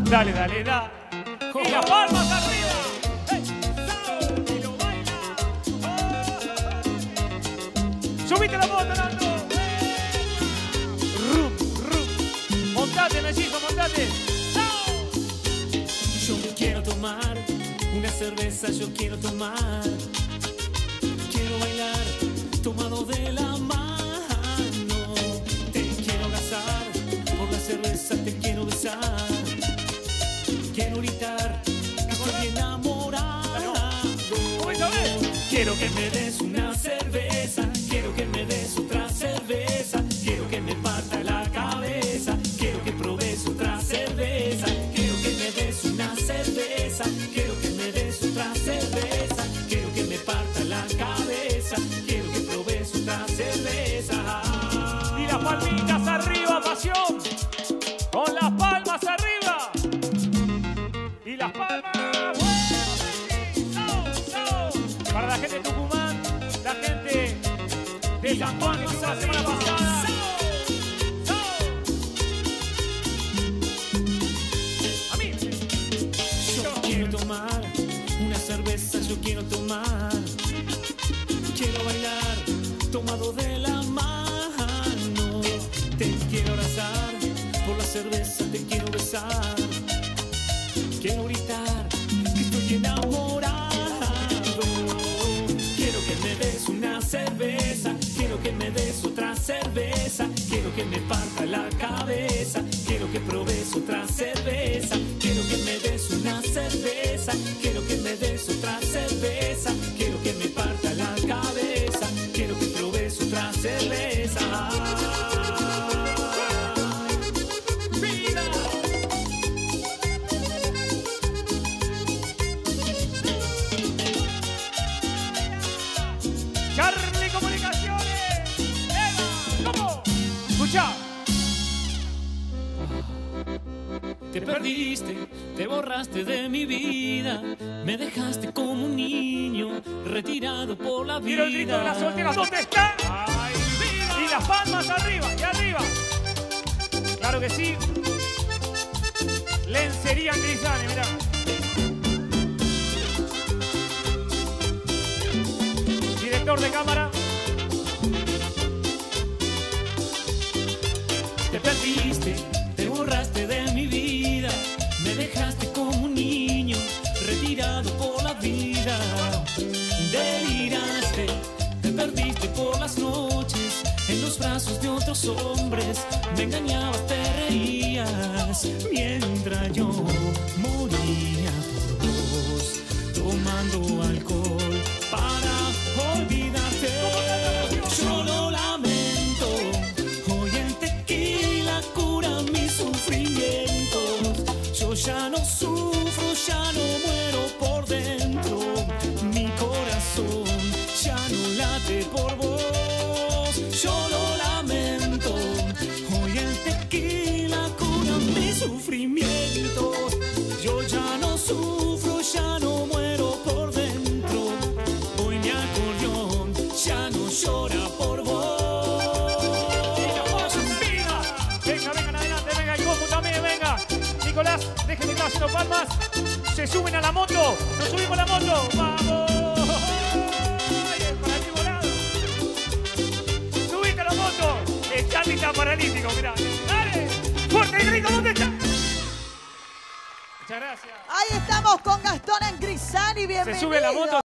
Dale, dale, da. Y las palmas arriba. Y lo baila. Subite la moto, Nando. Montate, mellizo, montate. Yo quiero tomar una cerveza, yo quiero tomar. Quiero bailar tomado de la mano. Te quiero abrazar, por la cerveza te quiero besar. Quiero gritar, estoy enamorado. Quiero que me des una cerveza, quiero que me des otra cerveza. Quiero que me parta la cabeza, quiero que probes otra cerveza. Quiero que me des una cerveza, quiero que me des otra cerveza. Quiero que me parta la cabeza, quiero que probes otra cerveza. Y las palmitas arriba, pasión. Con las palmas arriba. Y las palmas. Para la gente de Tucumán, la gente de San Juan que estuvo la semana pasada. A mí. Yo quiero tomar una cerveza, yo quiero tomar. Quiero bailar tomado de la mano. Te quiero abrazar, por la cerveza te quiero besar. Quiero gritar que estoy enamorado. Quiero que me des una cerveza, quiero que me des otra cerveza. Quiero que me parta la cabeza, quiero que probes otra cerveza. Quiero que me des una cerveza, quiero que me des otra cerveza. Quiero que me parta la cabeza, quiero que probes otra cerveza. Charlie Comunicaciones. ¿Cómo? Escucha. Te perdiste, te borraste de mi vida. Me dejaste como un niño retirado por la vida. Quiero el grito de las solteras. ¿Dónde están? Ay, y las palmas arriba, y arriba. Claro que sí. Lencería en Grisani, mirá. Director de cámara. Te perdiste, te borraste de mi vida. Me dejaste como un niño retirado por la vida. Deliraste, te perdiste por las noches en los brazos de otros hombres. Me engañabas, te reías mientras yo moría por vos, tomando alcohol para olvidarte. Yo lo lamento, hoy el tequila cura mis sufrimientos. Yo ya no sufro, ya no muero por dentro. Mi corazón ya no late por vos. Yo lo lamento, hoy el tequila cura mis sufrimientos. Yo ya no sufro, ya no muero por dentro. Hoy mi acordeón ya no llora por vos. Venga, vengan adelante, venga el combo también, venga. Nicolás, déjenme estar haciendo palmas. Se suben a la moto, nos subimos a la moto. ¡Vamos! ¡Ay, el paralítico volado! ¡Subite a la moto! El Charlie está paralítico, mirá. ¡Dale! ¡Fuerte el grito! ¿Dónde está? Muchas gracias. Ahí estamos con Gastón en Grisani, bienvenido. Se sube la moto.